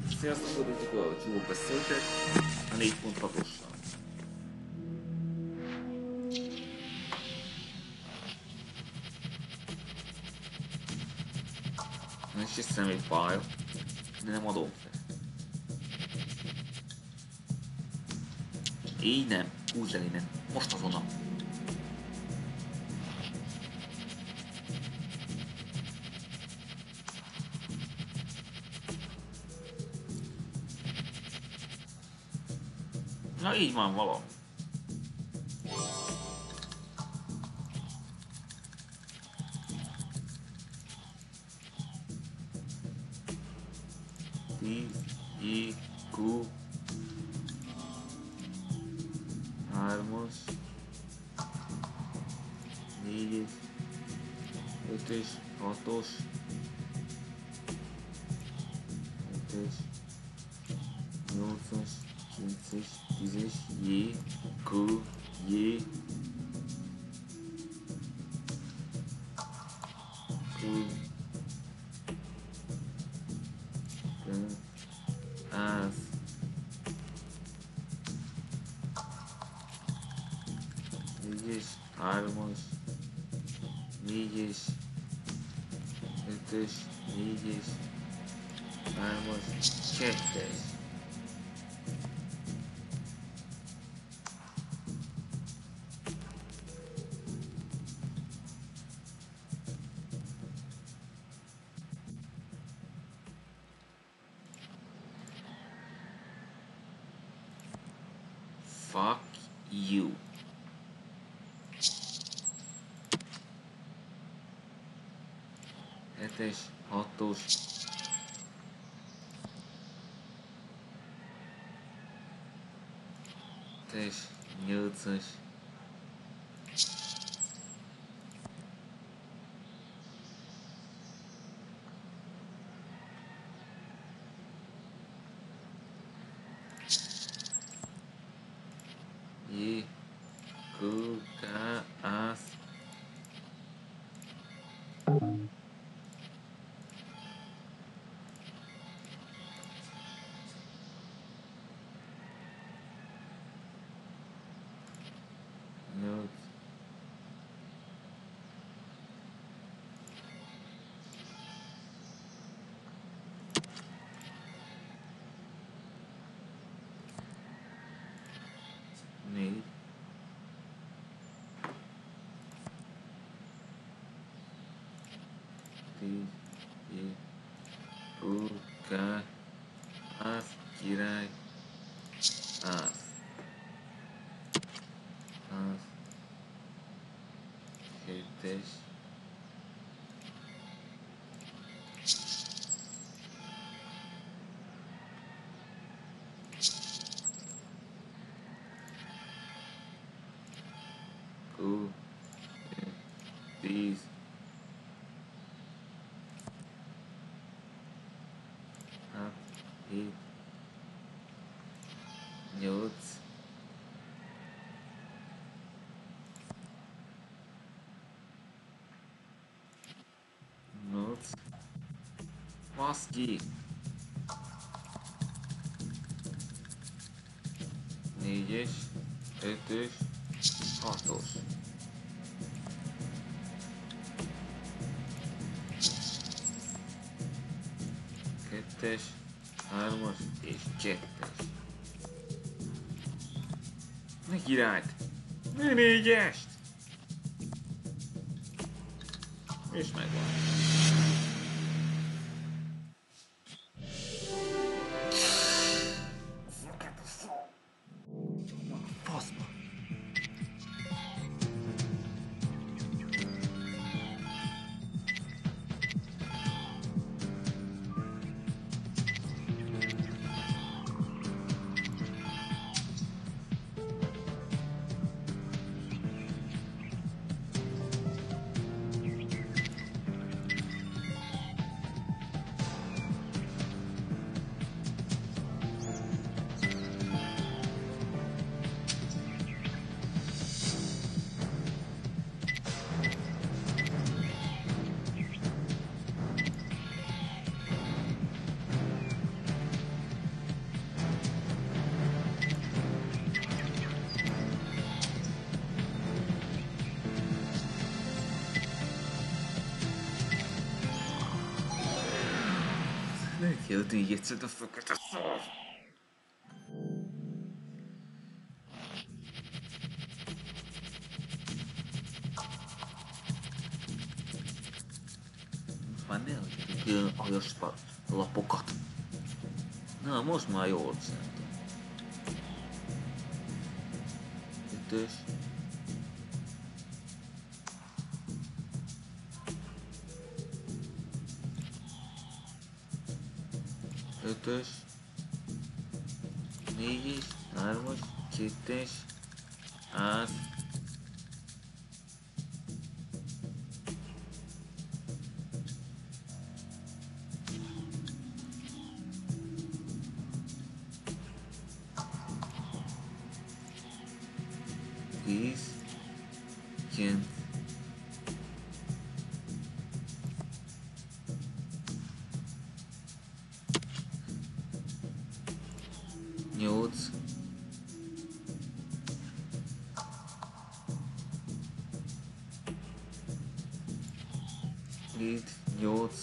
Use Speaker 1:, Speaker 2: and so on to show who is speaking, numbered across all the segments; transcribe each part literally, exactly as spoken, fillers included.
Speaker 1: Sziasztok, üdvözlök a Csúvok beszéltek a négy pont hatossal. És hiszem egy fájl, de nem adom fel. Így nem, húzz el innen, most azonnal. Na így van valami. tíz, I, Q, hármas, négyes, ötös, hatos, hetes, nyolcas, kilences, tízes, J, Q, J, Q, az, négyes, hármas, négyes, ötös, négyes, hármas, kettes. Fuck you. Hetes, hatos, hetes, nyolcas, J, Q, K, A, nyolc, négy, tíz, J, Q, K, A, király, Az, Az, hetes, Q, tíz, hat, hét, nyolc, nyolc, baszki, négyes, ötös, hatos, kettes, hármas és kettes. Ne királyt! Ne négyest! És megvan. Faszba! Ne kell még egyszer a fekete szar. Most már ne adjuk ki a jaspa lapokat. Na, most már jól szerintem. Ötös. Ötös. Négyes. Hármas. Kettes. Az. Tíz. Kilenc. Nyolc. Hét, nyolc.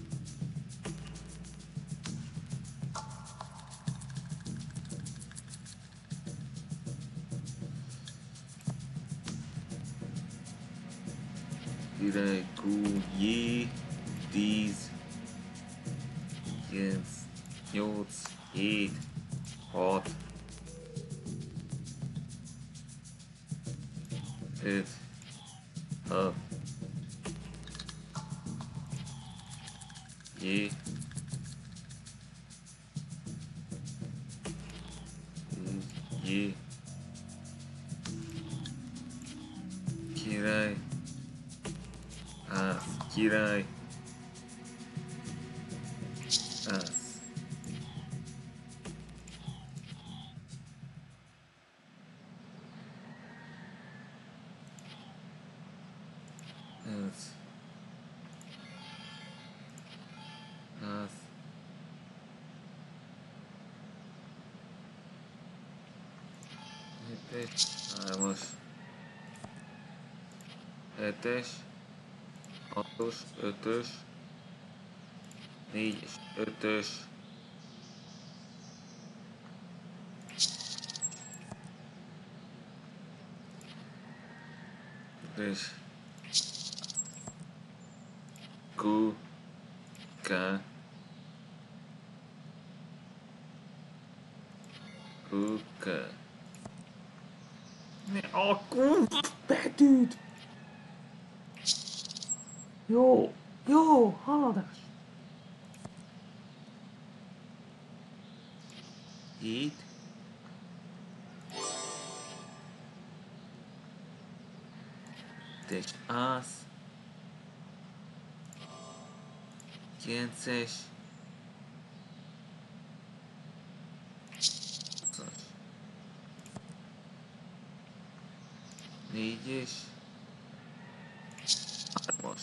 Speaker 1: Király, kú, jé, tíz, kilenc, nyolc, hét, hat, öt, hat, jé, tíz, jé, király, ász, király, ász. Ez. Ász. Hetes, hármas, hetes, hatos, ötös, négyes, ötös, ötös, Q, K, Q, K. Ne a kurva betűt! Jó, jó, haladás! Hét. Tes ász. Kilences. Négyes. Hármas.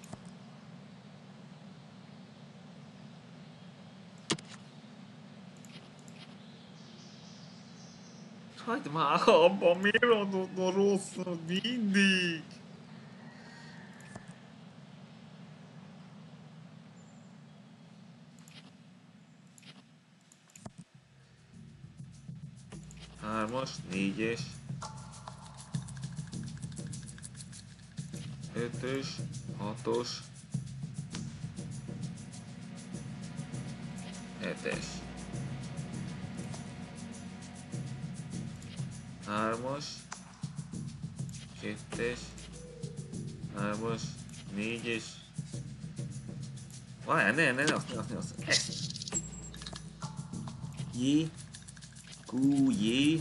Speaker 1: Hagyd már abba, miért adod a rosszat mindig? Hármas, négyes, ötös, hatos, hetes, hármas, kettes, hármas, négyes. Várjál, ne, ne, ne, azt, ne, azt, ne, azt, ezt. J, Q, J.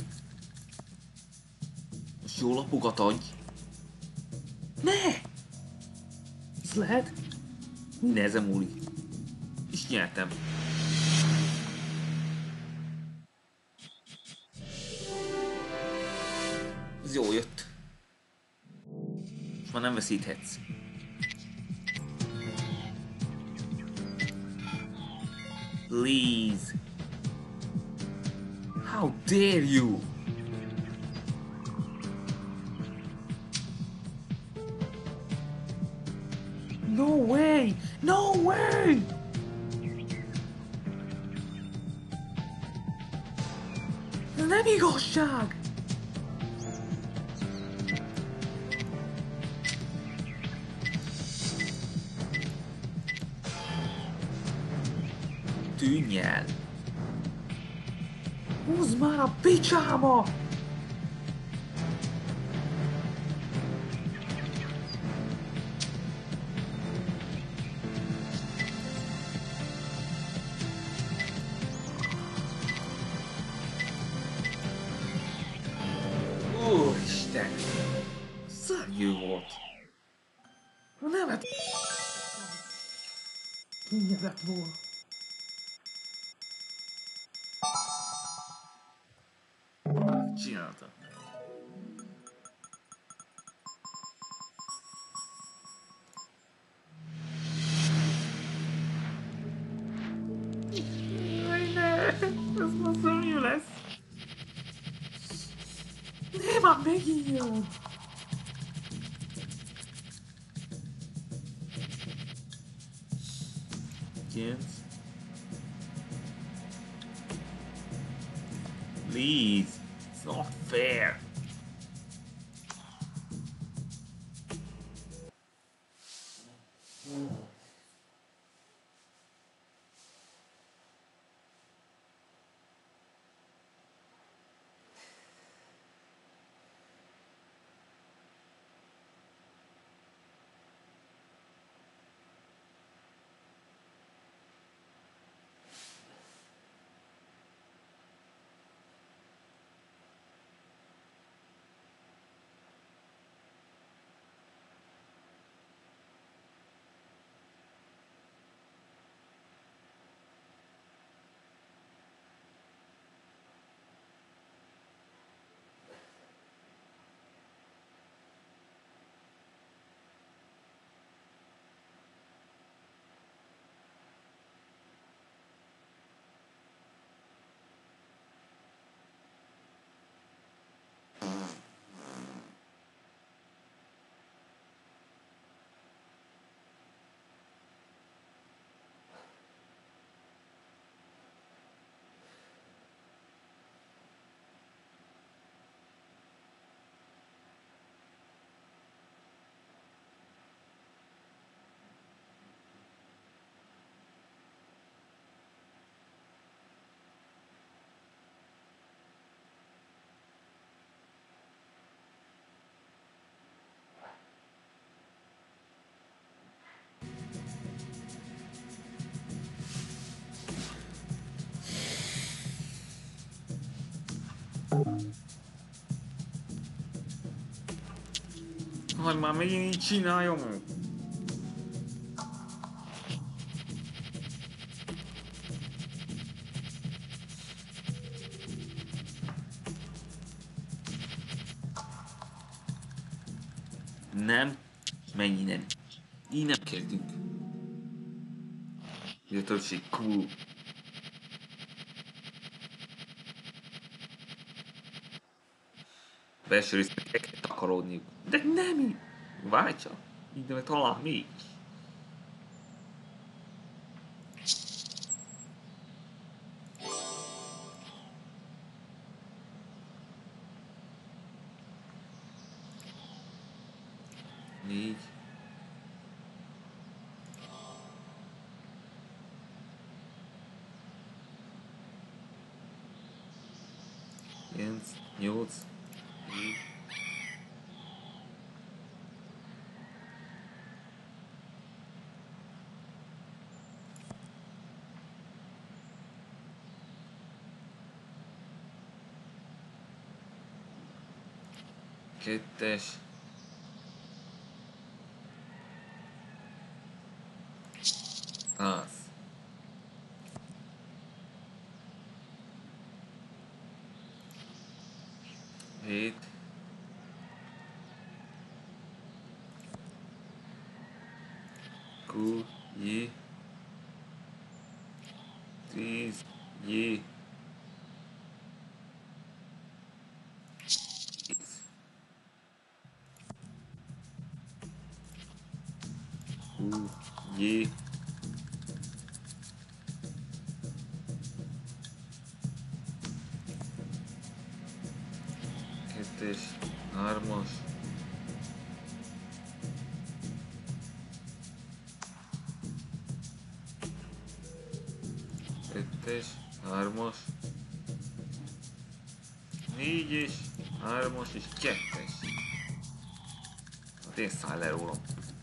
Speaker 1: Most jó lapokat adj. Ne! Ez lehet? Minden ezen múlik. És nyertem. Ez jó jött. Most már nem veszíthetsz. Please. How dare you? No way! No way! Ez nem igazság! Tűnj el! Húzd már a picsába! Úristen! Szörnyű volt! A nevet... Kinyelett volna. Csináltam. Jaj, ne! Ez ma szörnyű lesz! Ne, már megint jön! Kilenc. Please! It's not fair! Hogy már megint így csináljam? Nem, menj innen. Így nem kezdünk. Ez a többség cool. Belső részben el kell takarodniuk. De nem így. Várj csak. Így nem talán még. Négy. Kilenc. Nyolc. Kettes. Az. Hét. Kú, jé. Tíz, jé. Kú, jé. kettes, hármas, ötös, hármas, négyes, hármas és kettes. Hát én száll le rólam.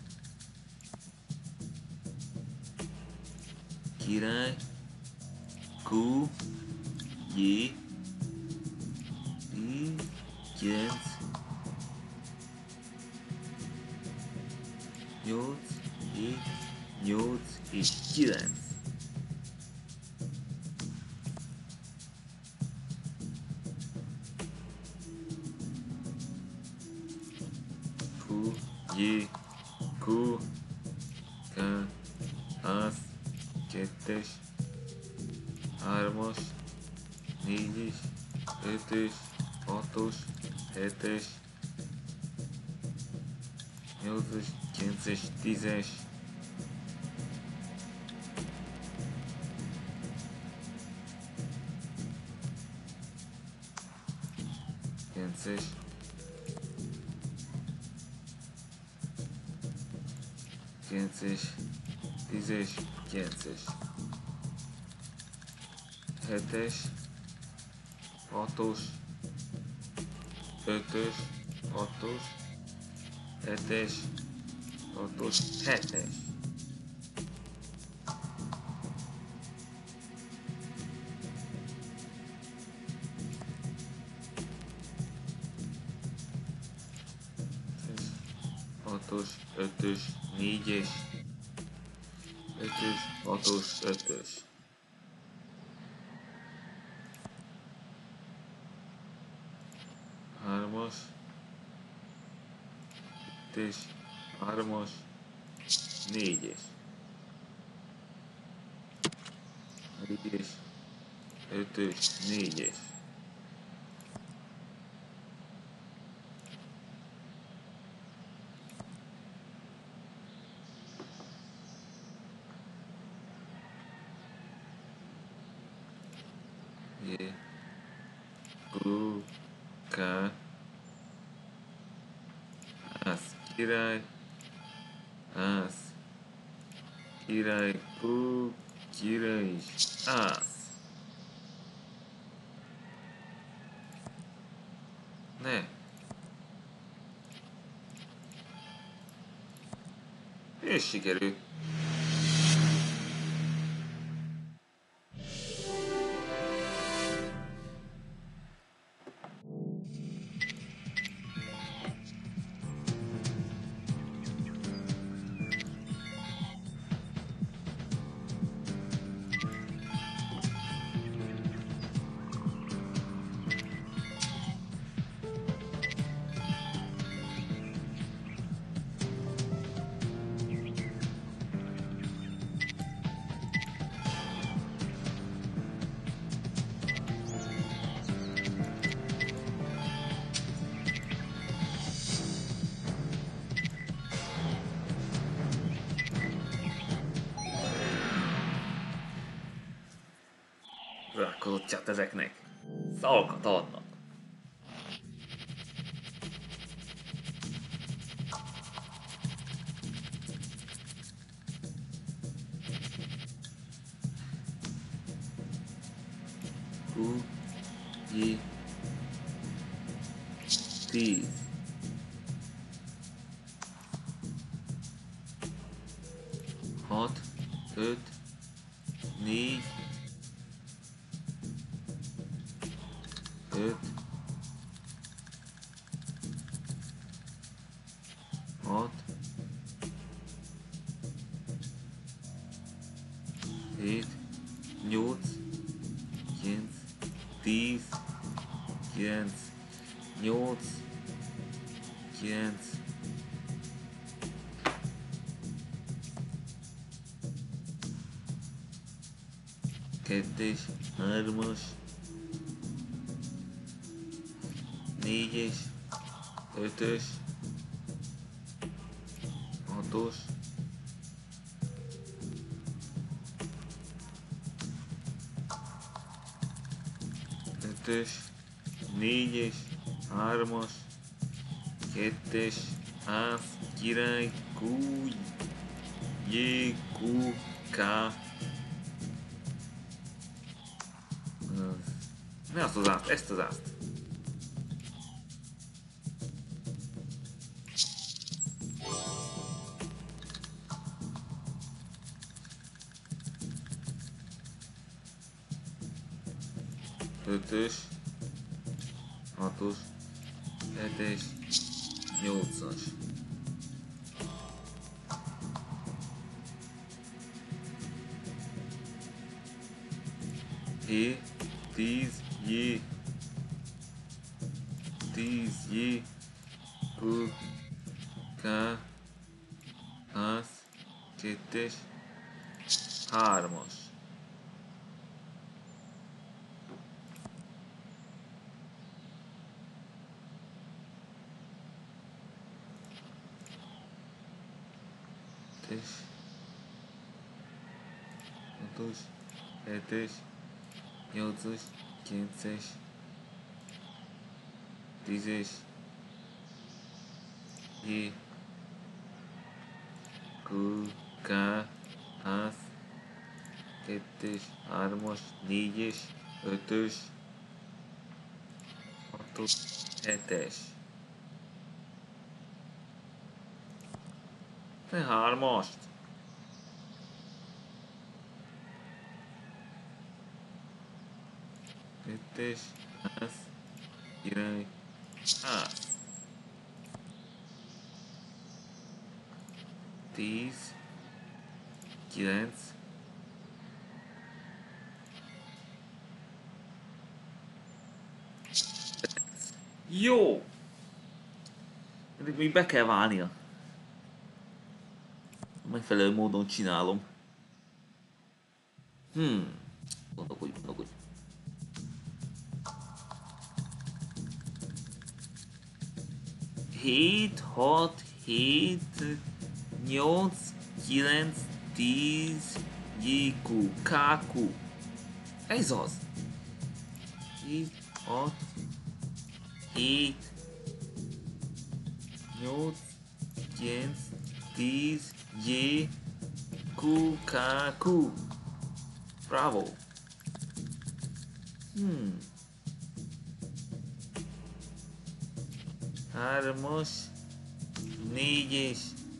Speaker 1: Király, Q, J, I, kilenc, nyolc, hét, nyolc és kilenc. Q, J, Q, K, az, kettes, hármas, négyes, ötös, hatos, hetes, nyolcas, kilences, tízes, kilences, kilences, tízes, kilences, hetes, hatos, ötös, hatos, hetes, hatos, hetes. Hatos, ötös, négyes, ötös, hatos, ötös. Hármas, ötös, hármas, négyes. Négyes, ötös, négyes. J, Q, K, ász, király, ász, király, Q, király és ász. Ne! És sikerült. Rákozottját ezeknek. Szalkat adnak. Q, J, tíz. Hat, öt, négy, öt, hat, hét, nyolc, kilenc, tíz, kilenc, nyolc, kilenc, kettes, hármas, négyes, ötös, hatos, ötös, négyes, hármas, kettes, ász, király, kú, jé, kú, ká. Mi azt az ászt? Ezt az ászt. Ötös, hatos, hetes, nyolcas. É, tíz, jé, tíz, jé, kú, ká, ász, kettes, hármas. Kettes, hatos, hetes, nyolcas, kilences, tízes, jé, kú, ká, ász, kettes, hármas, négyes, ötös, hatos, hetes. Te hármast. Kettes, ász, király, ász. Tíz, kilenc, jó! Eddig még be kell válnia. Megfelelő módon csinálom. Hmm. Gondolkodj, gondolkodj. Hét, hat, hét, nyolc, kilenc, tíz, jé kú, ká kú. Ez az. Hét, hat, hét, nyolc, kilenc, tíz, jé kú, ká kú. Bravo. Hmm. Hármas, négyes.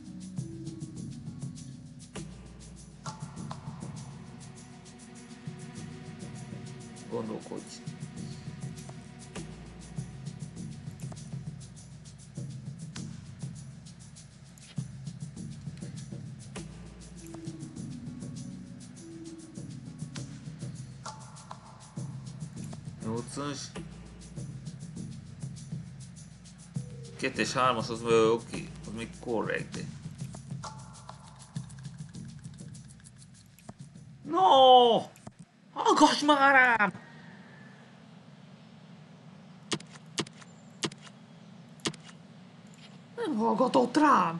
Speaker 1: Gondolkodj. Nyolcas. Kettes, hármas, az oké, okay. Az még korrekt. No! Hallgass már rám! Nem hallgatott rám!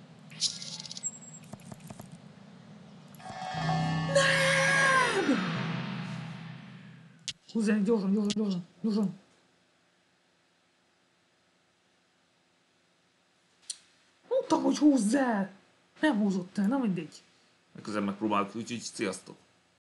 Speaker 1: Nem! Húzzál, gyorsan, gyorsan, gyorsan, gyorsan. Mondtam, hogy húzz el! Nem húzott el, na mindegy. Legközelebb megpróbáljuk, úgyhogy sziasztok!